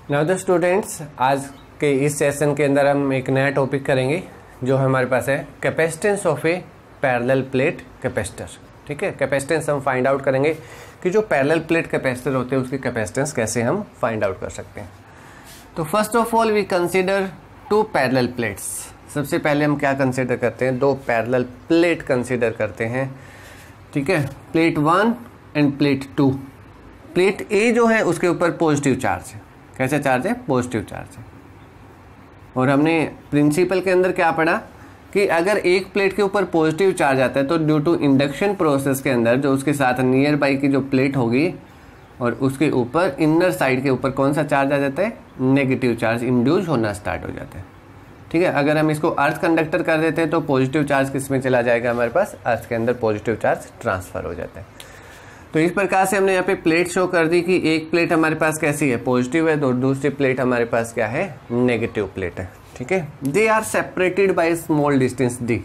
Now the students, आज के इस सेशन के अंदर हम एक नया टॉपिक करेंगे जो हमारे पास है capacitance of a parallel plate capacitor. ठीक है, कैपेसिटेंस हम फाइंड आउट करेंगे कि जो पैरेलल प्लेट कैपेसिटर होते हैं उसकी कैपेसिटेंस कैसे हम फाइंड आउट कर सकते हैं। तो first of all we consider two parallel plates. सबसे पहले हम क्या कंसीडर करते हैं, दो पैरेलल प्लेट कंसीडर करते हैं। ठीक है, plate 1 and plate 2। Plate A जो है उसके ऊपर पॉजिटिव चार्ज है। कैसा चार्ज है? पॉजिटिव चार्ज है। और हमने प्रिंसिपल के अंदर क्या पढ़ा कि अगर एक प्लेट के ऊपर पॉजिटिव चार्ज आता है तो ड्यू टू इंडक्शन प्रोसेस के अंदर जो उसके साथ नियर बाई की जो प्लेट होगी और उसके ऊपर इनर साइड के ऊपर कौन सा चार्ज आ जाता है? नेगेटिव चार्ज इंड्यूस होना स्टार्ट हो जाता है। ठीक है, अगर हम इसको अर्थ कंडक्टर कर देते हैं तो पॉजिटिव चार्ज किस में चला जाएगा? हमारे पास अर्थ के अंदर पॉजिटिव चार्ज ट्रांसफर हो जाता है। तो इस प्रकार से हमने यहाँ पे प्लेट शो कर दी कि एक प्लेट हमारे पास कैसी है? पॉजिटिव है, और दूसरी प्लेट हमारे पास क्या है? नेगेटिव प्लेट है। ठीक है, they are separated by small distance D.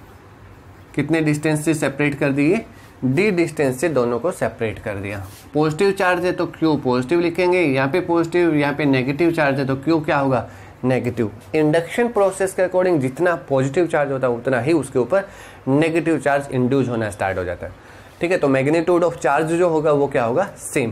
कितने डिस्टेंस से सेपरेट कर दिए? डी डिस्टेंस से दोनों को सेपरेट कर दिया। पॉजिटिव चार्ज है तो क्यू पॉजिटिव लिखेंगे, यहाँ पे पॉजिटिव, यहाँ पे नेगेटिव चार्ज है तो क्यू क्या होगा? नेगेटिव। इंडक्शन प्रोसेस के अकॉर्डिंग जितना पॉजिटिव चार्ज होता है उतना ही उसके ऊपर नेगेटिव चार्ज इंड्यूस होना स्टार्ट हो जाता है। ठीक है, तो मैग्नीट्यूड ऑफ चार्ज जो होगा वो क्या होगा? सेम।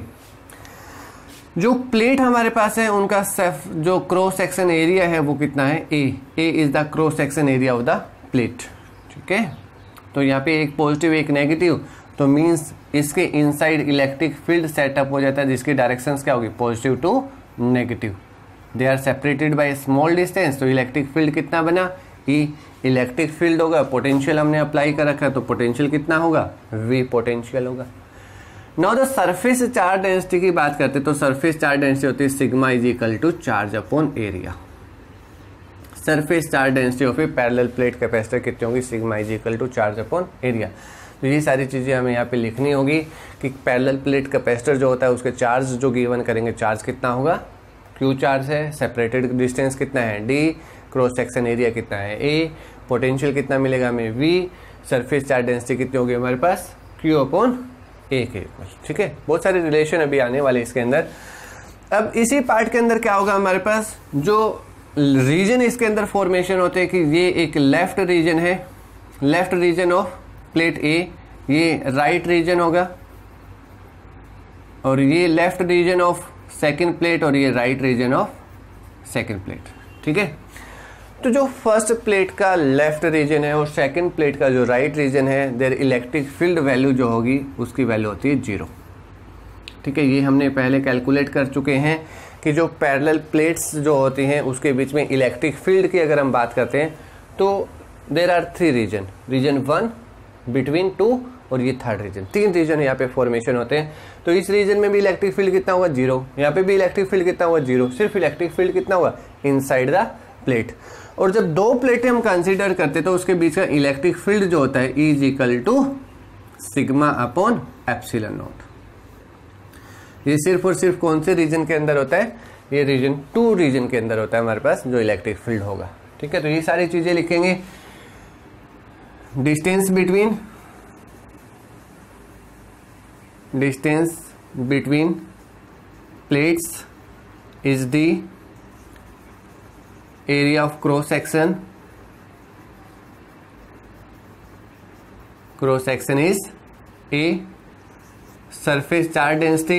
जो प्लेट हमारे पास है उनका जो क्रॉस सेक्शन एरिया है वो कितना है? A is the cross section area of the plate. ठीक है, तो यहाँ पे एक पॉजिटिव एक नेगेटिव, तो मींस इसके इनसाइड इलेक्ट्रिक फील्ड सेटअप हो जाता है जिसकी डायरेक्शंस क्या होगी? Positive to negative. They are separated by small distance, तो इलेक्ट्रिक फील्ड कितना बना? ई इलेक्ट्रिक फील्ड होगा, पोटेंशियल हमने अप्लाई कर रखा है तो पोटेंशियल कितना होगा? वी पोटेंशियल होगा। Now the surface charge density की बात करते हैं तो सरफेस चार्ज डेंसिटी होती है sigma is equal to charge upon area. Surface charge density of a parallel plate capacitor कितनी होगी? Sigma is equal to charge upon area. तो ये सारी चीजें हमें यहाँ पे लिखनी होगी कि पैरेलल प्लेट कैपेसिटर जो होता है उसके चार्ज जो गिवन करेंगे, चार्ज कितना होगा? क्यू चार्ज है, सेपरेटेड डिस्टेंस कितना है? डी, क्रॉस सेक्शन एरिया कितना है? ए, पोटेंशियल कितना मिलेगा हमें? वी, सरफेस चार्ज डेंसिटी कितनी होगी हमारे पास? क्यू अपॉन ए के इक्वल। ठीक है, बहुत सारे रिलेशन अभी आने वाले इसके अंदर। अब इसी पार्ट के अंदर क्या होगा हमारे पास? जो रीजन इसके अंदर फॉर्मेशन होते हैं कि ये एक लेफ्ट रीजन है, left region of plate A, ये राइट रीजन होगा, और ये left region of second plate और ये right region of second plate. ठीक है, तो जो फर्स्ट प्लेट का लेफ्ट रीजन है और सेकंड प्लेट का जो राइट रीजन है, देयर इलेक्ट्रिक फील्ड वैल्यू जो होगी उसकी वैल्यू होती है 0। ठीक है, ये हमने पहले कैलकुलेट कर चुके हैं कि जो पैरेलल प्लेट्स जो होती हैं उसके बीच में इलेक्ट्रिक फील्ड की अगर हम बात करते हैं तो there are 3 region, region 1, between 2 और ये थर्ड रीजन। 3 रीजन यहाँ पे फॉर्मेशन होते हैं। तो इस रीजन में भी इलेक्ट्रिक फील्ड कितना होगा? 0। यहाँ पे भी इलेक्ट्रिक फील्ड कितना होगा? 0। सिर्फ इलेक्ट्रिक फील्ड कितना होगा? Inside the plate. और जब दो प्लेटें हम कंसीडर करते तो उसके बीच का इलेक्ट्रिक फील्ड जो होता है is equal to sigma upon epsilon naught. ये सिर्फ और सिर्फ कौन से रीजन के अंदर होता है? ये रीजन 2 रीजन के अंदर होता है हमारे पास जो इलेक्ट्रिक फील्ड होगा। ठीक है, तो ये सारी चीजें लिखेंगे। Distance between plates is D, area of cross section is A, surface charge density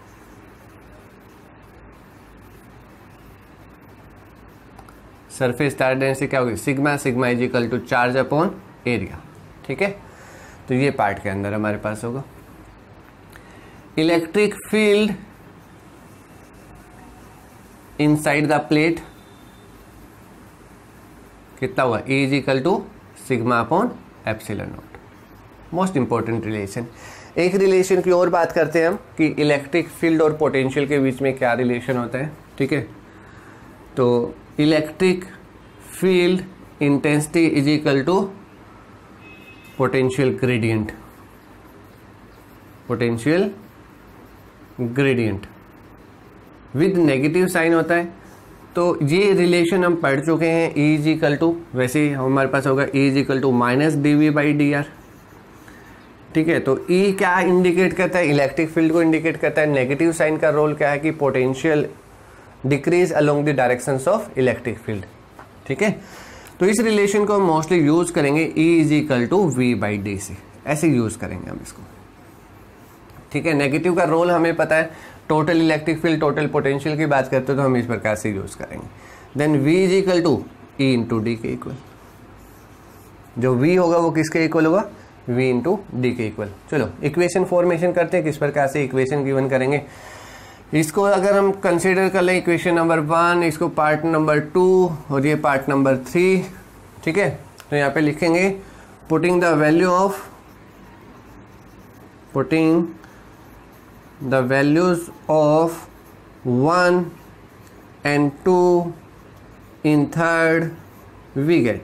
क्या होगी? Sigma is equal to charge upon area. ठीक है, तो ये पार्ट के अंदर हमारे पास होगा electric field inside the plate कितना हुआ? E is equal to sigma upon epsilon naught. Most important relation. एक रिलेशन की और बात करते हैं हम कि इलेक्ट्रिक फील्ड और पोटेंशियल के बीच में क्या रिलेशन होता है। ठीक है, तो electric field intensity is equal to potential gradient with negative sign होता है। तो ये रिलेशन हम पढ़ चुके हैं। E इज इक्वल टू, वैसे हमारे पास होगा E is equal to minus dV/dr। ठीक है, तो E क्या इंडिकेट करता है? इलेक्ट्रिक फील्ड को इंडिकेट करता है। नेगेटिव साइन का रोल क्या है कि potential decrease along the directions of electric field. ठीक है, तो इस रिलेशन को हम मोस्टली यूज करेंगे E is equal to V/dc, ऐसे यूज करेंगे हम इसको। ठीक है, नेगेटिव का रोल हमें पता है, total electric field total potential की बात करते हो तो हम इस प्रकार से यूज करेंगे। Then V is equal to E into D के इक्वल, जो V होगा वो किसके इक्वल होगा, V इंटू डी के इक्वल। चलो इक्वेशन फॉर्मेशन करते हैं, किस प्रकार से इक्वेशन गिवन करेंगे। इसको अगर हम कंसीडर कर लें इक्वेशन नंबर 1, इसको पार्ट नंबर 2 और ये पार्ट नंबर 3। ठीक है, तो यहाँ पे लिखेंगे putting the values of 1 and 2 in third we get.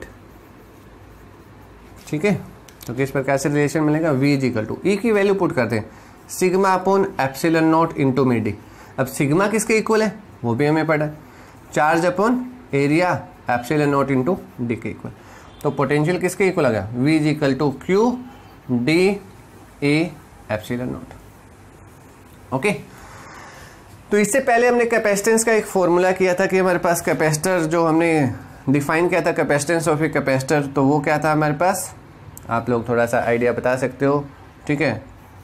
ठीक है, तो किस प्रकार से रिलेशन मिलेगा, V is equal to E की वैल्यू पुट करते हैं sigma upon epsilon naught into में डी। अब सिग्मा किसके इक्वल है वो भी हमें पता है, charge upon area epsilon naught into D के इक्वल। तो पोटेंशियल किसके इक्वल आ गया, V is equal to Q D A epsilon naught. Okay, तो इससे पहले हमने कैपेसिटेंस का एक फॉर्मूला किया था कि हमारे पास कैपेसिटर जो हमने डिफाइन किया था कैपेसिटेंस ऑफ ए कैपेसिटर, तो वो क्या था हमारे पास, आप लोग थोड़ा सा आइडिया बता सकते हो। ठीक है,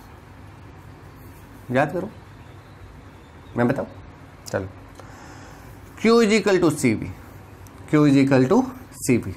याद करो, मैं बताऊं, चलो। Q is equal to C B, Q is equal to C B.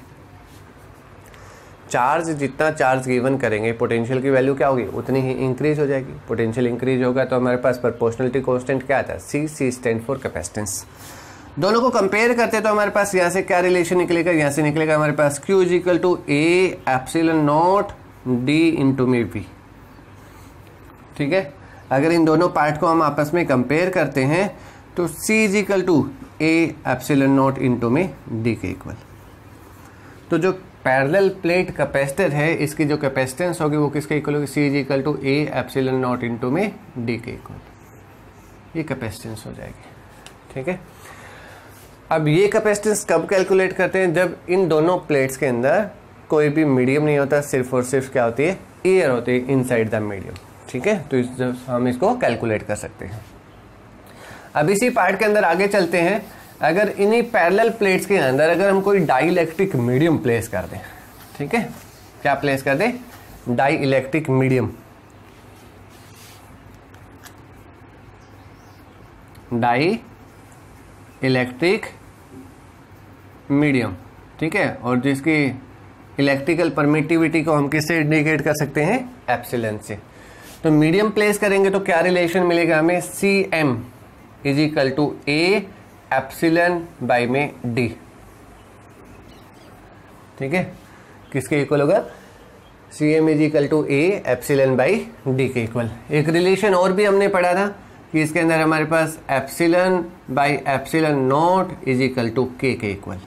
Charge जितना चार्ज गिवन करेंगे पोटेंशियल की वैल्यू क्या होगी उतनी ही इंक्रीज हो जाएगी। पोटेंशियल इंक्रीज होगा तो हमारे पास प्रोपोर्शनलिटी कांस्टेंट क्या आता है, C स्टैंड फॉर कैपेसिटेंस। दोनों को कंपेयर करते हैं तो हमारे पास यहाँ से क्या रिलेशन निकलेगा, यहाँ से निकलेगा हमारे पास Q is equal to A epsilon naught D into में V। ठीक है, अगर इन दोनों पार्ट को हम आपस में कंपेयर करते हैं तो C is equal to A epsilon naught into में D के इक्वल। तो जो पैरेलल प्लेट कैपेसिटर है इसकी जो कैपेसिटेंस होगी वो किसके इक्वल होगी, C is equal to A epsilon naught into में D के इक्वल, ये कैपेसिटेंस हो जाएगी। ठीक है, अब ये कैपेसिटेंस कब कैलकुलेट करते हैं, जब इन दोनों प्लेट्स के अंदर कोई भी मीडियम नहीं होता, सिर्फ और सिर्फ क्या होती है, एयर होती है इनसाइड द मीडियम। ठीक है, तो हम इसको कैलकुलेट कर सकते हैं। अब इसी पार्ट के अंदर आगे चलते हैं। अगर इन्हीं पैरेलल प्लेट्स के अंदर अगर हम कोई डाइलेक्ट्रिक मीडियम प्लेस कर दें, ठीक है, क्या प्लेस कर दें, डाइलेक्ट्रिक मीडियम, डाइलेक्ट्रिक मीडियम। ठीक है, और जिसकी इलेक्ट्रिकल परमिटिविटी को हम किससे इंडिकेट कर सकते हैं, एप्सिलॉन से। तो मीडियम प्लेस करेंगे तो क्या रिलेशन मिलेगा हमें, Cm is equal to A epsilon by में D। ठीक है, किसके इक्वल होगा, Cm is equal to A epsilon by D के इक्वल। एक रिलेशन और भी हमने पढ़ा था कि इसके अंदर हमारे पास epsilon by epsilon naught is equal to K के इक्वल।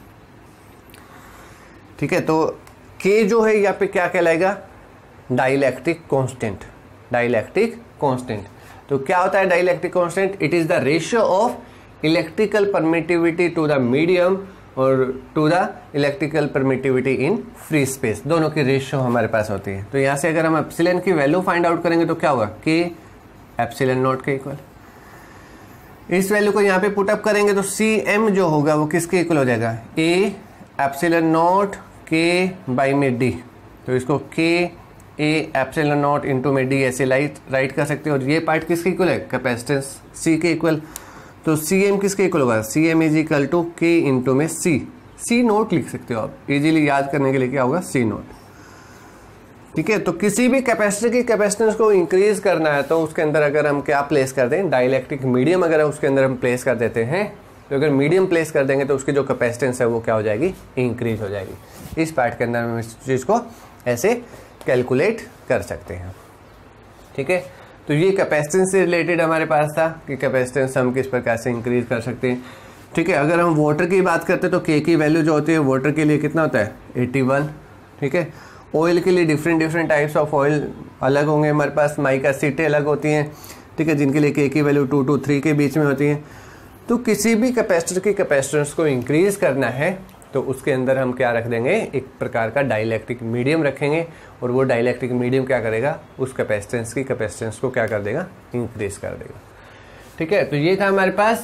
ठीक है, तो K जो है यहाँ पे क्या कहलाएगा, डाइलेक्ट्रिक कांस्टेंट। डाइलेक्ट्रिक कांस्टेंट तो क्या होता है dielectric constant, it is the ratio of electrical permittivity to the medium और to the electrical permittivity in free space, दोनों की रेशियो हमारे पास होती है। तो यहाँ से अगर हम एप्सिलॉन की वैल्यू फाइंड आउट करेंगे तो क्या होगा, K एप्सिलॉन नॉट के इक्वल। इस वैल्यू को यहाँ पे पुटअप करेंगे तो Cm जो होगा वो किसके इक्वल हो जाएगा, A epsilon naught K by में D। तो इसको K A epsilon naught into में D ऐसे राइट कर सकते हो। और ये पार्ट किसके इक्वल है, कैपेसिटेंस C के इक्वल। तो Cm किसके इक्वल होगा, Cm is equal to K into में C नोट लिख सकते हो आप, इजीली याद करने के लिए क्या होगा, C नोट। ठीक है, तो किसी भी कैपेसिटर की कैपेसिटेंस को इंक्रीज करना है तो उसके अंदर अगर हम क्या प्लेस कर दें, डाइलेक्ट्रिक मीडियम अगर उसके अंदर हम प्लेस कर देते हैं, तो अगर मीडियम प्लेस कर देंगे तो उसकी जो कैपेसिटेंस है वो क्या हो जाएगी, इंक्रीज हो जाएगी। इस पार्ट के अंदर हम इस चीज़ को ऐसे कैलकुलेट कर सकते हैं। ठीक है, तो ये कैपेसिटेंस से रिलेटेड हमारे पास था कि कैपेसिटेंस हम किस प्रकार से इंक्रीज कर सकते हैं। ठीक है, अगर हम वाटर की बात करते हैं तो K की वैल्यू जो होती है वाटर के लिए कितना होता है, 81। ठीक है, ऑयल के लिए डिफरेंट टाइप्स ऑफ ऑयल अलग होंगे हमारे पास, माइका सीटें अलग होती हैं। ठीक है, जिनके लिए K की वैल्यू 2 to 3 के बीच में होती है। तो किसी भी कैपेसिटर की कैपेसिटेंस को इंक्रीज करना है तो उसके अंदर हम क्या रख देंगे, एक प्रकार का डाइलेक्ट्रिक मीडियम रखेंगे और वो डाइलेक्ट्रिक मीडियम क्या करेगा, उस कैपेसिटेंस की कैपेसिटेंस को क्या कर देगा, इंक्रीज कर देगा। ठीक है, तो ये था हमारे पास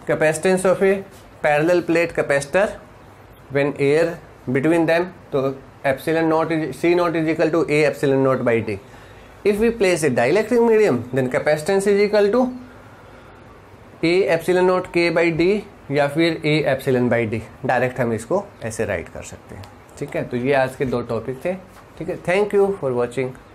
capacitance of a parallel plate capacitor when air between them, तो epsilon naught C naught is equal to A epsilon naught by D. If we place a dielectric medium then capacitance is equal to A epsilon naught K by D या फिर A epsilon by D. Direct हम इसको ऐसे write कर सकते हैं. ठीक है, तो ये आज के 2 टॉपिक थे. ठीक है, थैंक यू फॉर वॉचिंग.